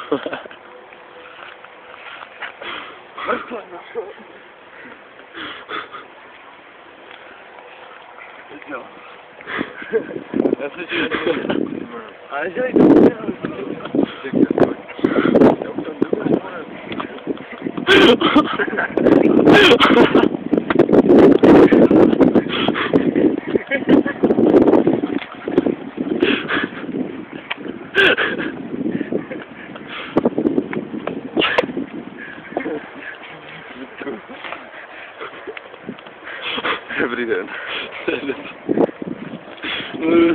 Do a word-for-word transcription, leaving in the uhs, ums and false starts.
No. Já se ti ale že to Dobrý den.